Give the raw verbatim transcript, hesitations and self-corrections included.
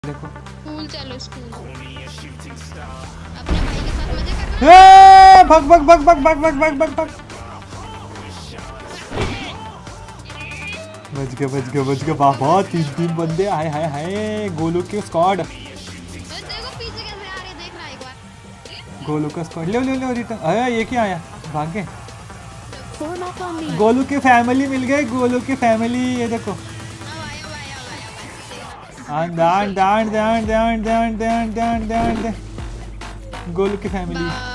देखो स्कूल चलो स्कूल, अपने भाई के साथ मजे कर रहा ए भग भग भग भग भग भग भग भग भग बच गया बच गया बच गया बाबा। तीन तीन बंदे हाय हाय हाय गोलू के स्क्वाड। देखो पीछे कैसे आ रही है, देख रहा है एक बार। गोलू का स्क्वाड ले ले ले रिटर्न। अरे ये क्या आया भाग गए। गोलू की फैमिली मिल गई, गोलू की फैमिली। ये देखो दान दान दान दान दान दान दान दान दान गोलू की फैमिली।